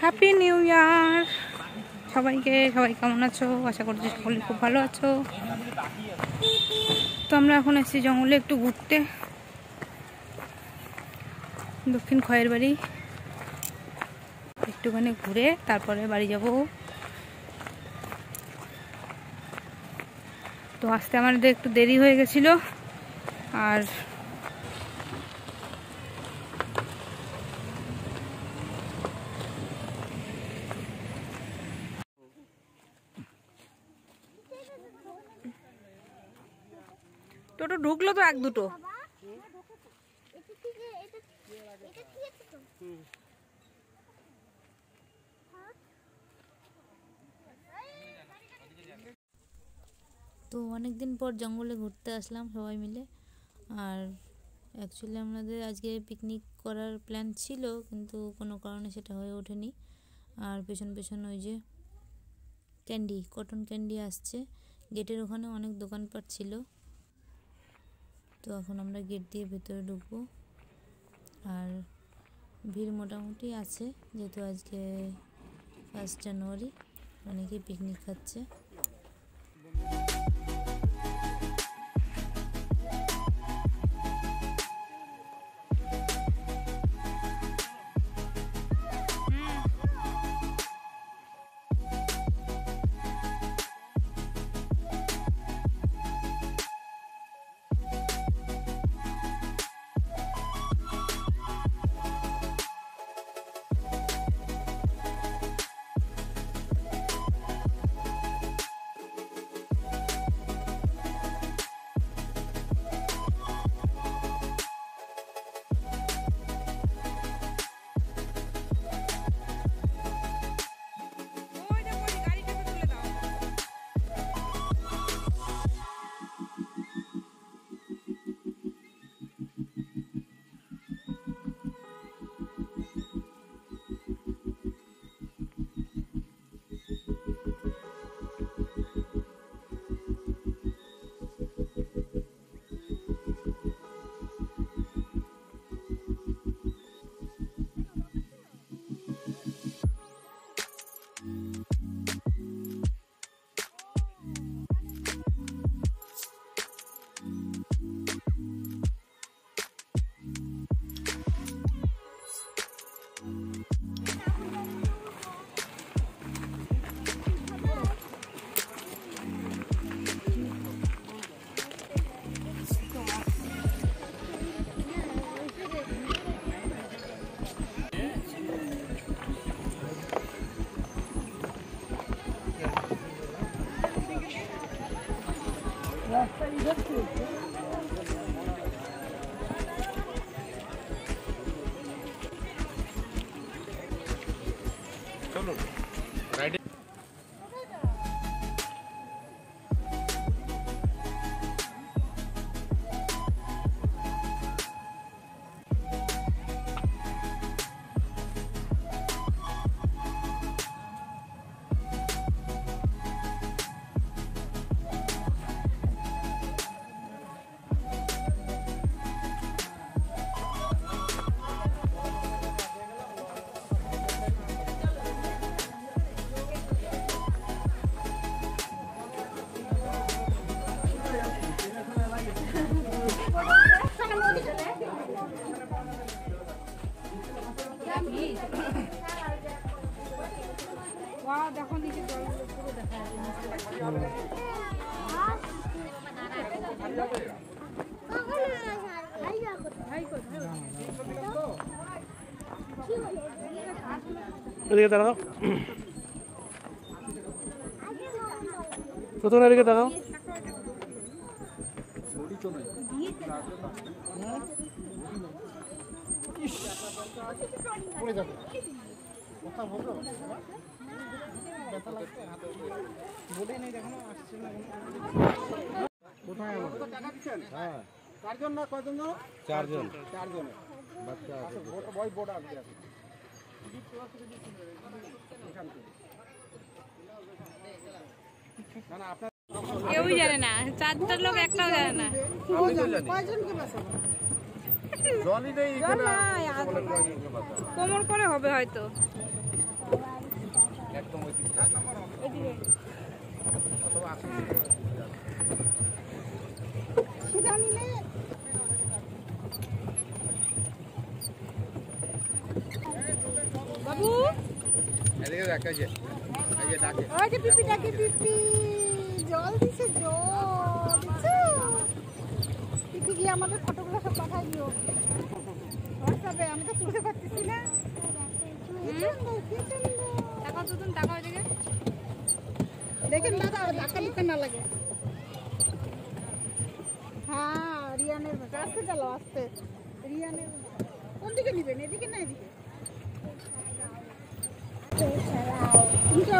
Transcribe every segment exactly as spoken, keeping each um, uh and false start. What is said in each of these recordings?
Happy new year সবাইকে। সবাই কেমন আছো? আশা করছি সকলে খুব ভালো আছো। তো আমরা এখন এসেছি জঙ্গলে একটু ঘুরতে, দক্ষিণ খয়ের বাড়ি। একটুখানি ঘুরে তারপরে বাড়ি যাব। তো আসতে আমাদের একটু দেরি হয়ে গেছিল। আর টোটো ঢুকলো তো এক দুটো। তো অনেকদিন পর জঙ্গলে ঘুরতে আসলাম সবাই মিলে। আর অ্যাকচুয়ালি আমাদের আজকে পিকনিক করার প্ল্যান ছিল, কিন্তু কোনো কারণে সেটা হয়ে ওঠেনি। আর পেছন পেছন ওই যে ক্যান্ডি, কটন ক্যান্ডি আসছে। গেটের ওখানে অনেক দোকানপাট ছিল। তো এখন আমরা গেট দিয়ে ভেতরে ঢুকবো। আর ভিড় মোটামুটি আছে, যেহেতু আজকে ফার্স্ট জানুয়ারি, অনেকেই পিকনিক খাচ্ছে। चलो राइट। দেখো নিচে জল পুরো দেখা এদিকে দাঁড়াও, প্রথমে এদিকে দাঁড়াও। পড়ে যাবে কথা বলো, ব্যথা লাগছে হাতে বলে নেই, দেখো আসছে না কোথায় আমাদের টাকা দিচ্ছেন? হ্যাঁ চারজন না কয়জন? চারজন চারজন বাচ্চা আছে, বই বোর্ড আছে। না না আপনার কেউই জানে না, চারটা লোক একটাও জানে না। কোমর করে হবে হয়তো। বাবু এদিকে দেখ এই যে এই যে ডাকে ওই যে পিপি ডাকে পিপি জল দিছে জল দিছো পিপি গিয়ে আমাদের ফটোগুলো সব পাঠাই দিও হোয়াটসঅ্যাপে আমি তো তুলতে পারতেছি না টাকা দুদিন টাকা ওইদিকে দেখেন দাদা ধাক্কা ধুক্কা না লাগে হ্যাঁ রিয়ানের আস্তে চালো আস্তে রিয়ানের কোন দিকে নিবেন এদিকে না এদিকে তুমি তো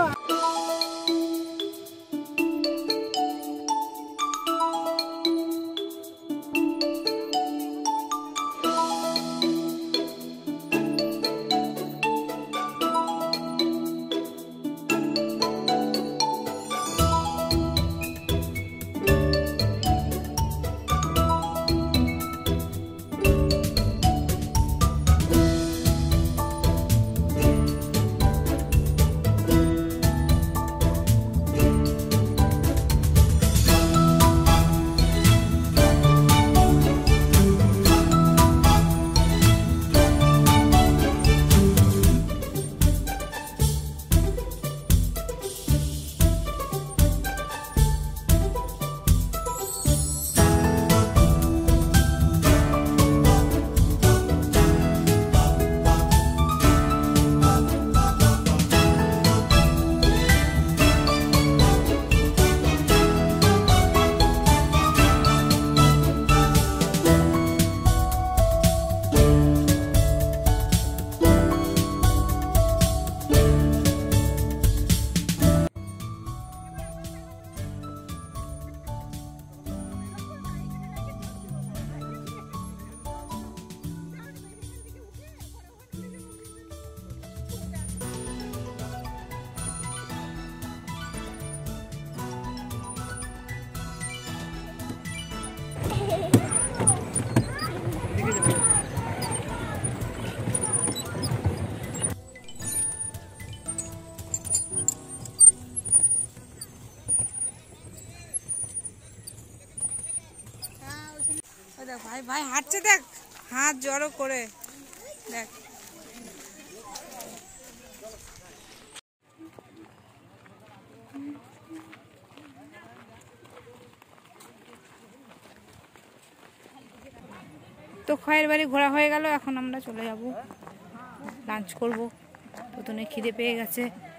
দেখ ভাই ভাই হাঁটছে দেখ হাত জড়ো করে দেখ তো খয়ের বাড়ি ঘোরা হয়ে গেল এখন আমরা চলে যাব লাঞ্চ করব প্রথমে খিদে পেয়ে গেছে